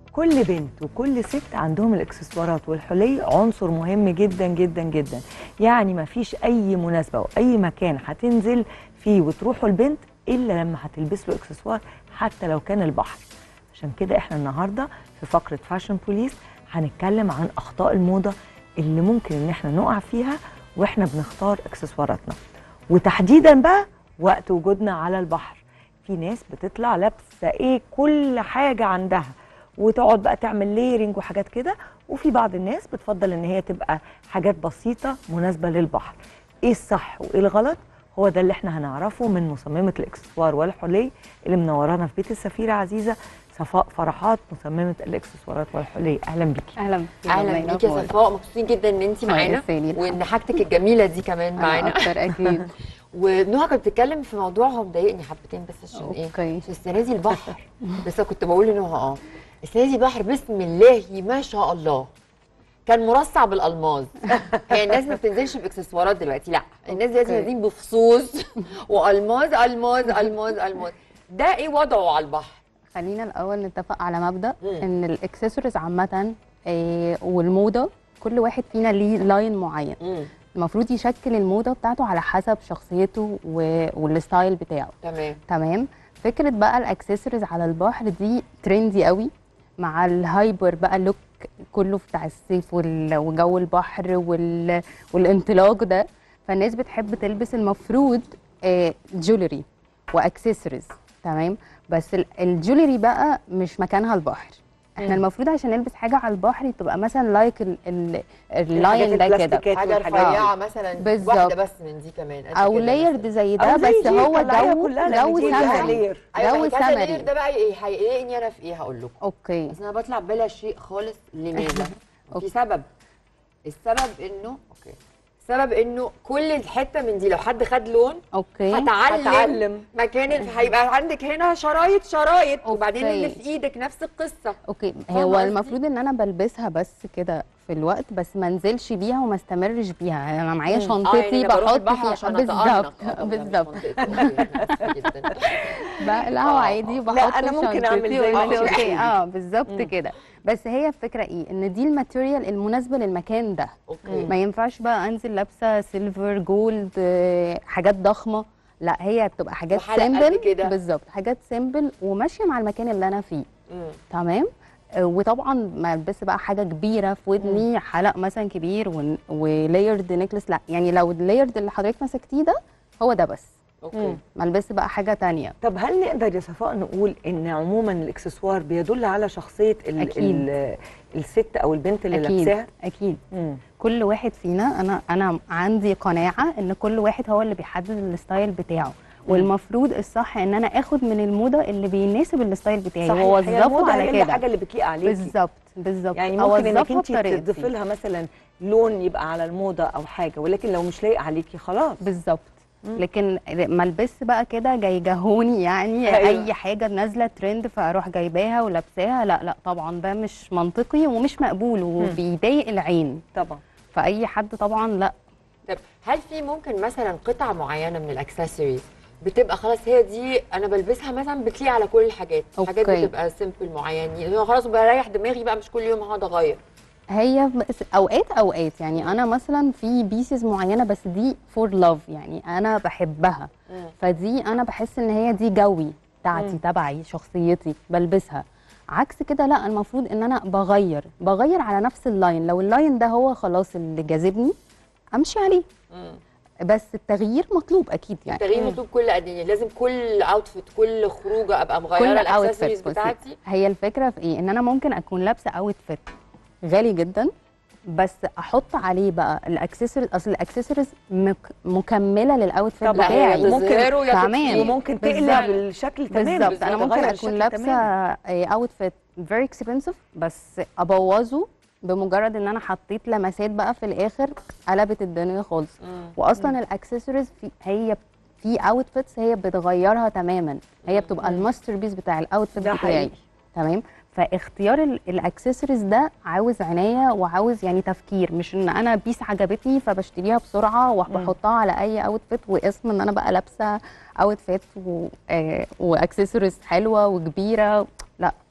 كل بنت وكل ست عندهم الاكسسوارات والحلي عنصر مهم جدا جدا جدا. يعني ما فيش اي مناسبه واي مكان هتنزل فيه وتروحوا البنت الا لما هتلبس له اكسسوار، حتى لو كان البحر. عشان كده احنا النهارده في فقره فاشن بوليس هنتكلم عن اخطاء الموضه اللي ممكن ان احنا نقع فيها واحنا بنختار اكسسواراتنا، وتحديدا بقى وقت وجودنا على البحر. في ناس بتطلع لابسه ايه كل حاجه عندها وتقعد بقى تعمل ليرنج وحاجات كده، وفي بعض الناس بتفضل ان هي تبقى حاجات بسيطه مناسبه للبحر. ايه الصح وايه الغلط؟ هو ده اللي احنا هنعرفه من مصممه الاكسسوار والحلي اللي منورانا في بيت السفيره عزيزه، صفاء فرحات، مصممه الاكسسوارات والحلي. اهلا بيكي. اهلا بيكي. اهلا بيكي يا صفاء، مبسوطين جدا ان انت معانا وان حاجتك الجميله دي كمان معانا اكتر اكيد. ونهى كانت بتتكلم في موضوع هو مضايقني حبتين بس عشان ايه؟ عشان السنه دي البحر بس كنت بقول لنهى السنه دي البحر بسم الله ما شاء الله كان مرصع بالالماظ. هي الناس ما بتنزلش باكسسوارات دلوقتي، لا الناس دلوقتي نازلين بفصوص والماظ الماظ الماظ الماظ. ده ايه وضعه على البحر؟ خلينا الاول نتفق على مبدا ان الاكسسوارز عامه والموضه كل واحد فينا ليه لاين معين. المفروض يشكل الموضه بتاعته على حسب شخصيته والستايل بتاعه. تمام. فكره بقى الاكسسوارز على البحر دي ترندي قوي مع الهايبر بقى لوك كله بتاع الصيف وجو البحر والانطلاق ده. فالناس بتحب تلبس المفروض جولري واكسسوارز. تمام. بس الجولري بقى مش مكانها البحر. احنا المفروض عشان نلبس حاجه على البحر تبقى مثلا لايك اللاين ده كده، حاجه رفيعه مثلا واحده بس من دي كمان او لايرد زي ده، بس هو جو سمري. جو سمري ده بقى ايه هيقلقني انا في ايه؟ هقول لكم. اوكي. بس انا بطلع بلا شيء خالص. لماذا؟ في سبب. السبب انه كل الحته من دي لو حد خد لون هتعلم مكان هيبقى عندك هنا شرايط وبعدين اللي في ايدك نفس القصه. اوكي. هو المفروض ان انا بلبسها بس كده في الوقت، بس ما انزلش بيها وما استمرش بيها. انا معايا شنطتي بحط فيها بالظبط بقلعها عادي وبحط لا انا ممكن اعمل زي ما اوكي بالظبط كده. بس هي الفكره ايه؟ ان دي الماتيريال المناسبه للمكان ده. ما ينفعش بقى انزل لابسه سيلفر جولد حاجات ضخمه، لا هي بتبقى حاجات سيمبل. بالظبط، حاجات سيمبل وماشيه مع المكان اللي انا فيه. تمام. وطبعا ما البس بقى حاجه كبيره في ودني، حلق مثلا كبير ولايرد نيكلس، لا يعني لو اللايرد اللي حضرتك مسكتيه ده هو ده بس. اوكي. ما البس بقى حاجه تانية. طب هل نقدر يا صفاء نقول ان عموما الاكسسوار بيدل على شخصيه الست او البنت اللي لابساها؟ اكيد. كل واحد فينا، انا عندي قناعه ان كل واحد هو اللي بيحدد الستايل بتاعه. والمفروض الصح ان انا اخد من الموضه اللي بيناسب الستايل بتاعي واوظفه على كده. الحاجه اللي بتليق عليكي. بالظبط. يعني ممكن انك انت تضيفي لها مثلا لون يبقى على الموضه او حاجه، ولكن لو مش لايق عليكي خلاص. بالظبط. لكن ما البس بقى كده جهوني يعني اي حاجه نازله ترند فاروح جايباها ولابساها، لا طبعا ده مش منطقي ومش مقبول وبيضايق العين طبعا. فاي حد طبعا لا. طب هل في ممكن مثلا قطعه معينه من الاكسسوارز بتبقى خلاص هي دي انا بلبسها مثلا بتليق على كل الحاجات؟ حاجات بتبقى سيمبل معين يعني خلاص بريح دماغي بقى مش كل يوم هقعد اغير. هي اوقات يعني انا مثلا في بيسز معينه بس دي فور لاف، يعني انا بحبها. فدي انا بحس ان هي دي جوي بتاعتي تبعي شخصيتي بلبسها. عكس كده لا، المفروض ان انا بغير على نفس اللاين. لو اللاين ده هو خلاص اللي جاذبني امشي عليه. بس التغيير مطلوب اكيد يعني. التغيير مطلوب كل قد ايه؟ لازم كل اوتفيت كل خروجه ابقى مغيره الاكسسوارز بتاعتي؟ هي الفكره في ايه؟ ان انا ممكن اكون لابسه اوتفيت غالي جدا بس احط عليه بقى الاكسسوارز. اصل الاكسسوارز مكمله للاوتفيت بتاعي. وممكن تقلب الشكل تماما. بالظبط. انا ممكن اكون لابسه اوتفيت فيري اكسبنسيف بس ابوظه بمجرد ان انا حطيت لمسات بقى في الاخر قلبت الدنيا خالص. واصلا الاكسسوارز هي في اوتفيتس هي بتغيرها تماما، هي بتبقى الماستر بيس بتاع الاوتفيت بتاعي. تمام. فاختيار الاكسسوارز ده عاوز عنايه وعاوز يعني تفكير، مش ان انا بيس عجبتني فبشتريها بسرعه وبحطها على اي اوتفيت واسم ان انا بقى لابسه اوتفيت واكسسوارز حلوه وكبيره. لا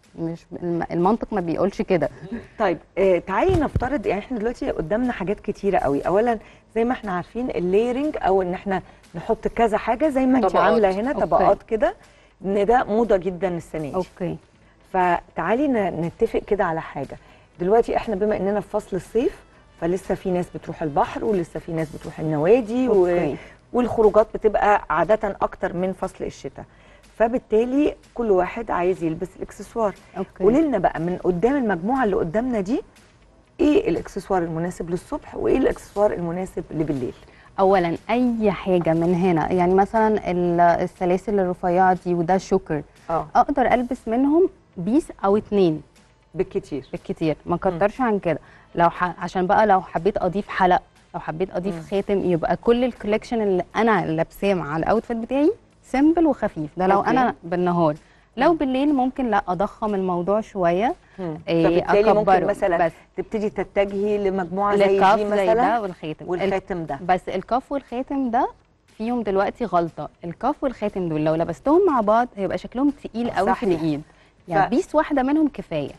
مش المنطق ما بيقولش كده. طيب تعالي نفترض يعني احنا دلوقتي قدامنا حاجات كتيره قوي. اولا زي ما احنا عارفين الليرنج او ان احنا نحط كذا حاجه زي ما انت عامله هنا طبقات كده، ان ده موضه جدا السنه دي. اوكي. فتعالي نتفق كده على حاجه. دلوقتي احنا بما اننا في فصل الصيف فلسه في ناس بتروح البحر ولسه في ناس بتروح النوادي والخروجات بتبقى عاده اكتر من فصل الشتاء، فبالتالي كل واحد عايز يلبس الاكسسوار. قولي لنا بقى من قدام المجموعه اللي قدامنا دي ايه الاكسسوار المناسب للصبح وايه الاكسسوار المناسب لبالليل؟ اولا اي حاجه من هنا، يعني مثلا السلاسل الرفيعه دي وده شوكر، اقدر البس منهم بيس او 2 بالكتير، ما كترش عن كده. لو عشان بقى لو حبيت اضيف حلق، لو حبيت اضيف خاتم، يبقى كل الكوليكشن اللي انا لابساه مع الاوتفيت بتاعي سيمبل وخفيف. ده لو انا بالنهار. لو بالليل ممكن لا اضخم الموضوع شويه، فبالتالي ممكن مثلا بس تبتدي تتجهي لمجموعه زي دي مثلا زي ده والخاتم ده. بس الكاف والخاتم ده فيهم دلوقتي غلطه. الكاف والخاتم دول لو لبستهم مع بعض هيبقى شكلهم تقيل قوي في الايد، يعني بيس واحده منهم كفايه.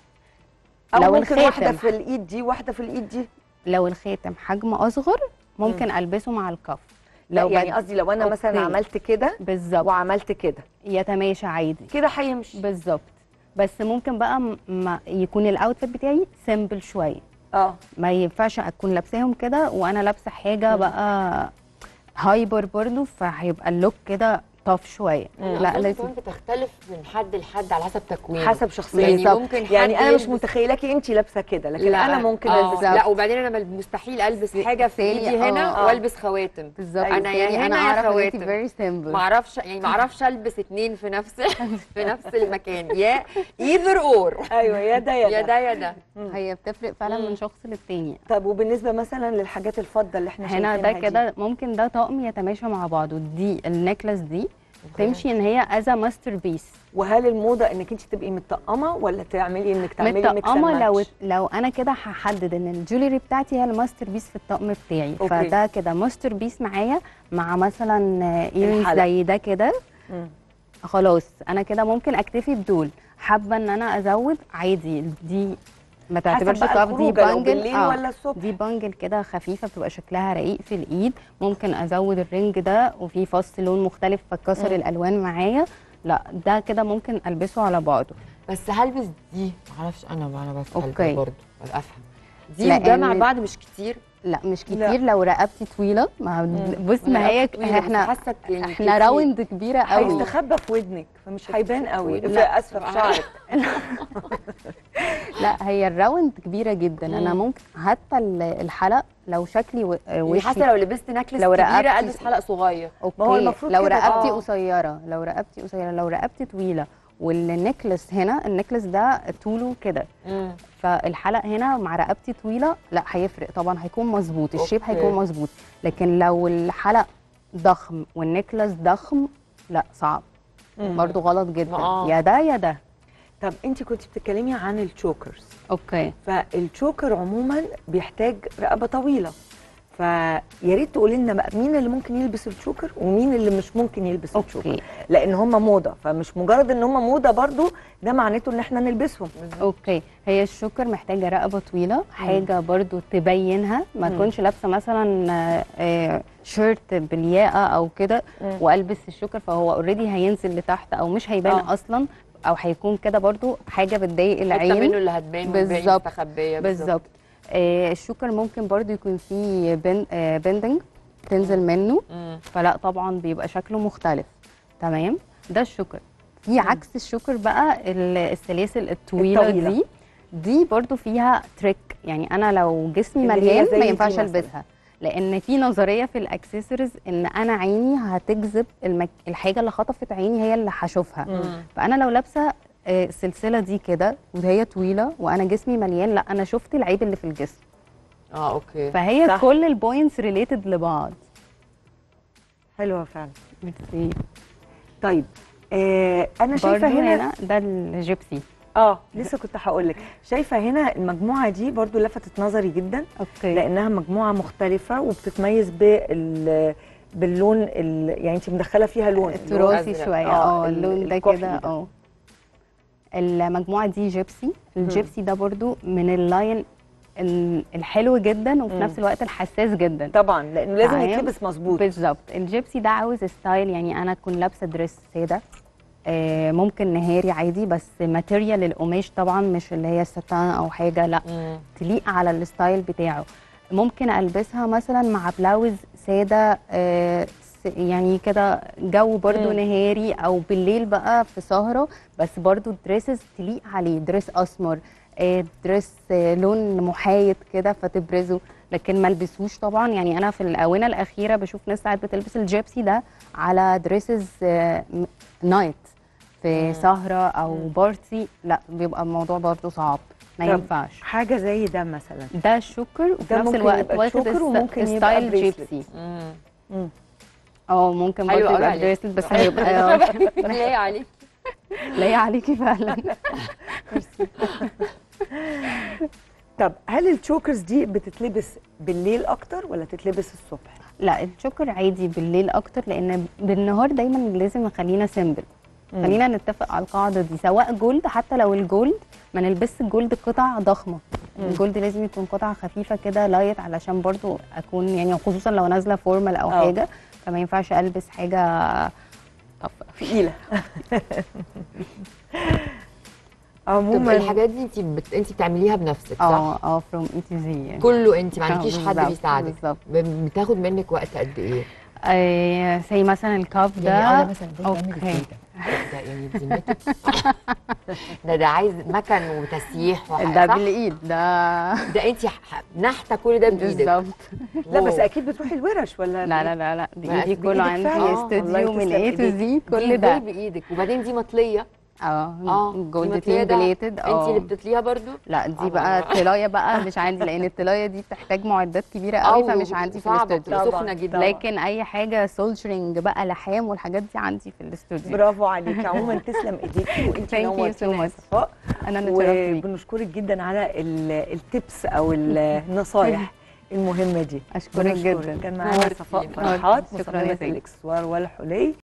لو ممكن واحده في الايد دي واحده في الايد دي. لو الخاتم حجم اصغر ممكن البسه مع الكاف. لو يعني قصدي لو انا مثلا عملت كده بالظبط وعملت كده يتماشى عادي كده هيمشي بالظبط. بس ممكن بقى يكون الاوتفيت بتاعي سيمبل شويه. ما ينفعش اكون لابساهم كده وانا لابسه حاجه بقى هايبر برضه، فهيبقى اللوك كده طف شويه. لا لازم بتختلف من حد لحد على حسب تكوين، حسب شخصيتك. يعني ممكن يعني انا مش متخيلاكي انت لابسه كده، لكن لا انا ممكن البس. لا وبعدين انا مستحيل البس حاجه في ايدي هنا والبس خواتم. بالظبط. انا يا هنا يا خواتم. ما اعرفش البس 2 في نفس المكان، يا ايذر اور. ايوه يا ده يا ده. هي بتفرق فعلا من شخص للتاني. طب وبالنسبه مثلا للحاجات الفضه اللي احنا هنا ده كده ممكن ده طقم يتماشى مع بعضه. دي النكلس دي تمشي ان هي از ماستر بيس. وهل الموضه انك انت تبقي متطقمه ولا تعملي ميكس اند ماتش؟ متطقمه لو انا كده هحدد ان الجولري بتاعتي هي الماستر بيس في الطقم بتاعي. فده كده ماستر بيس معايا مع مثلا ايرينز زي ده كده. خلاص انا كده ممكن اكتفي بدول. حابه ان انا ازود عادي، دي ما تعتبرش كاف، دي بانجل ولا الصبح. دي بانجل كده خفيفه بتبقى شكلها رقيق في الايد. ممكن ازود الرنج ده وفي فص لون مختلف فكسر الالوان معايا. لا ده كده ممكن البسه على بعضه. بس هلبس دي معرفش انا بس هلبس برضه افهم دي وده مع بعض مش كتير. لا مش كتير. لا. لو رقبتي طويله بص ما هي احنا راوند كبيره قوي، هيستخبى في ودنك فمش هيبان قوي. اسفه في شعرك. لا هي الراوند كبيره جدا. انا ممكن حتى الحلق لو شكلي وشي حتى لو لبست نكلس كبيره البس حلق صغير. اوكي لو رقبتي قصيره، لو رقبتي طويله والنكلس هنا، النكلس ده طوله كده، فالحلق هنا مع رقبتي طويله لا هيفرق طبعا، هيكون مظبوط الشيب هيكون مظبوط. لكن لو الحلق ضخم والنكلس ضخم لا صعب برضو غلط جدا. يا ده يا ده. طب انت كنت بتتكلمي عن التشوكرز. اوكي. فالتشوكر عموما بيحتاج رقبه طويله، فيا ريت تقولي لنا بقى مين اللي ممكن يلبس التشوكر ومين اللي مش ممكن يلبس التشوكر، لان هم موضه، فمش مجرد ان هم موضه برضو ده معناته ان احنا نلبسهم. اوكي. هي الشوكر محتاجه رقبه طويله، حاجه برضو تبينها، ما تكونش لابسه مثلا شيرت بالياقه او كده والبس الشوكر فهو اوريدي هينزل لتحت او مش هيبان اصلا، او هيكون كده برضو حاجه بتضايق العين. حته منه اللي هتبان بالظبط مستخبيه. بالظبط. الشوكر ممكن برضو يكون فيه بندنج تنزل منه، فلا طبعا بيبقى شكله مختلف. تمام. ده الشوكر. في عكس الشوكر بقى السلاسل الطويله دي برضو فيها تريك. يعني انا لو جسمي مليان ما ينفعش البسها، لان في نظريه في الاكسسوارز ان انا عيني هتجذب الحاجه اللي خطفت عيني هي اللي هشوفها. فانا لو لابسه السلسله دي كده وهي طويله وانا جسمي مليان، لا انا شفت العيب اللي في الجسم. اوكي. فهي صح. كل البوينتس ريليتد لبعض. حلوه فعلا. ميرسي. طيب انا شايفه هنا ده الجيبسي. لسه كنت هقول لك، شايفه هنا المجموعه دي برضو لفتت نظري جدا. اوكي. لانها مجموعه مختلفه وبتتميز باللون يعني انت مدخله فيها لون تراثي شويه. اللون ده كده المجموعه دي جيبسي. الجيبسي ده برضو من اللاين الحلو جدا وفي نفس الوقت الحساس جدا طبعا، لانه لازم يتلبس مظبوط. بالظبط. الجيبسي ده عاوز ستايل، يعني انا اكون لابسه دريس ساده، ممكن نهاري عادي، بس ماتيريال القماش طبعا مش اللي هي الستان او حاجه، لا تليق على الستايل بتاعه. ممكن البسها مثلا مع بلاوز ساده، يعني كده جو برضو نهاري، او بالليل بقى في سهره، بس برضو دريسز تليق عليه، دريس اسمر، دريس لون محايد كده فتبرزه، لكن ما البسوش طبعا. يعني انا في الاونه الاخيره بشوف ناس ساعات بتلبس الجيبسي ده على دريسز نايت في سهره او بارتي، لا بيبقى الموضوع برضو صعب، ما ينفعش. حاجه زي ده مثلا، ده شوكر وفي نفس الوقت واخد ستايل جيبسي. ممكن برضه يبقى بريسلت، بس هيبقى لاقي عليكي، لاقي عليكي فعلا. طب هل الشوكرز دي بتتلبس بالليل اكتر ولا تتلبس الصبح؟ لا، الشوكر عادي بالليل اكتر، لان بالنهار دايما لازم نخلينا سيمبل. خلينا نتفق على القاعده دي، سواء جولد، حتى لو الجولد ما نلبسش الجولد قطع ضخمه. الجولد لازم يكون قطعه خفيفه كده لايت، علشان برضو اكون يعني، خصوصا لو نازله فورمال او حاجه، فما ينفعش البس حاجه تقيله. عموما الحاجات دي انت بتعمليها بنفسك صح؟ فروم اي تو زي، كله انت، ما عندكيش حد بيساعدك؟ بالظبط. بتاخد منك وقت قد ايه؟ زي مثلا الكاف ده، يعني مثلا ده يعني بذمتك ده عايز مكن وتسييح ده بالايد، ده انت نحته كل ده بايدك بالظبط. لا بس اكيد بتروحي الورش ولا؟ لا بايدي، كله عندي استوديو من اي تو زي، كل ده بايدك. وبعدين دي مطليه، جولد بليتد. انت اللي بتطليها برضو؟ لا دي بقى الطلايه بقى مش عندي، لان الطلايه دي بتحتاج معدات كبيره قوي، فمش عندي في الاستوديو. سخنه جدا. لكن اي حاجه سولشرنج بقى، لحام والحاجات دي عندي في الاستوديو. برافو عليكي. عموما تسلم ايديكي، وانت نورتينا يا صفاء. انا اتشرفت بيكي، وبنشكرك جدا على التبس او النصايح المهمه دي. اشكرك جدا. كان معانا صفاء فرحات، مصممه الاكسسوار والحلي.